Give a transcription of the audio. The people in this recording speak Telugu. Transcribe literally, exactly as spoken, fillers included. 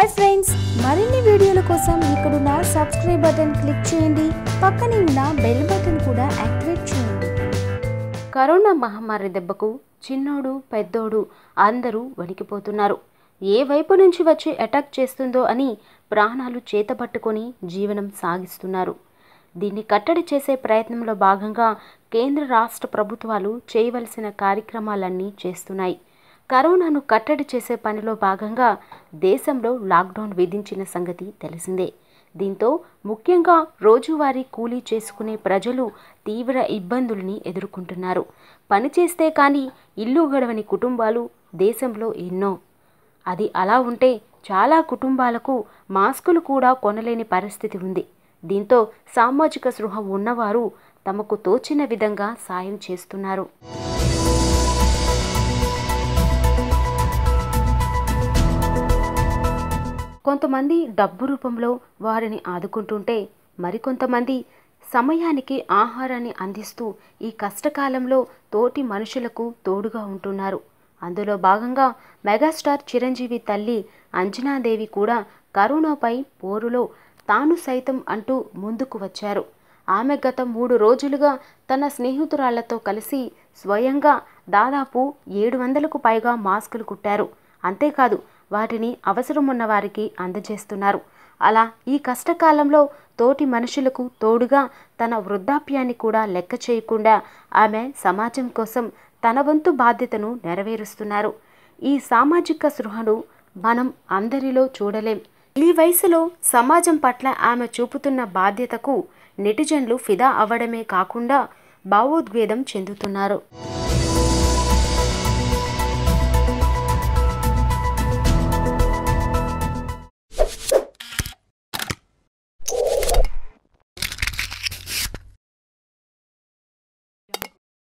హాయ్ ఫ్రెండ్స్, మరిన్ని వీడియోల కోసం ఇక్కడున్న సబ్స్క్రైబ్ బటన్ క్లిక్ చేయండి. పక్కనే ఉన్న బెల్ బటన్ కూడా యాక్టివేట్ చేయండి. కరోనా మహమ్మారి దెబ్బకు చిన్నోడు పెద్దోడు అందరూ వణికిపోతున్నారు. ఏ వైపు నుంచి వచ్చి అటాక్ చేస్తుందో అని ప్రాణాలు చేతపట్టుకొని జీవనం సాగిస్తున్నారు. దీన్ని కట్టడి చేసే ప్రయత్నంలో భాగంగా కేంద్ర రాష్ట్ర ప్రభుత్వాలు చేయవలసిన కార్యక్రమాలన్నీ చేస్తున్నాయి. కరోనాను కట్టడి చేసే పనిలో భాగంగా దేశంలో లాక్డౌన్ విధించిన సంగతి తెలిసిందే. దీంతో ముఖ్యంగా రోజువారీ కూలీ చేసుకునే ప్రజలు తీవ్ర ఇబ్బందుల్ని ఎదుర్కొంటున్నారు. పని చేస్తే కానీ ఇల్లు గడవని కుటుంబాలు దేశంలో ఎన్నో. అది అలా ఉంటే చాలా కుటుంబాలకు మాస్కులు కూడా కొనలేని పరిస్థితి ఉంది. దీంతో సామాజిక స్పృహ ఉన్నవారు తమకు తోచిన విధంగా సాయం చేస్తున్నారు. కొంతమంది డబ్బు రూపంలో వారిని ఆదుకుంటుంటే మరికొంతమంది సమయానికి ఆహారాన్ని అందిస్తూ ఈ కష్టకాలంలో తోటి మనుషులకు తోడుగా ఉంటున్నారు. అందులో భాగంగా మెగాస్టార్ చిరంజీవి తల్లి అంజనాదేవి కూడా కరోనాపై పోరులో తాను సైతం అంటూ ముందుకు వచ్చారు. ఆమె గత మూడు రోజులుగా తన స్నేహితురాళ్లతో కలిసి స్వయంగా దాదాపు ఏడు వందలకు పైగా మాస్కులు కుట్టారు. అంతేకాదు వాటిని అవసరం ఉన్న వారికి అందజేస్తున్నారు. అలా ఈ కష్టకాలంలో తోటి మనుషులకు తోడుగా తన వృద్ధాప్యాన్ని కూడా లెక్క చేయకుండా ఆమె సమాజం కోసం తన వంతు బాధ్యతను నెరవేరుస్తున్నారు. ఈ సామాజిక స్పృహను మనం అందరిలో చూడలేం. ఈ వయసులో సమాజం పట్ల ఆమె చూపుతున్న బాధ్యతకు నెటిజన్లు ఫిదా అవ్వడమే కాకుండా భావోద్వేగం చెందుతున్నారు.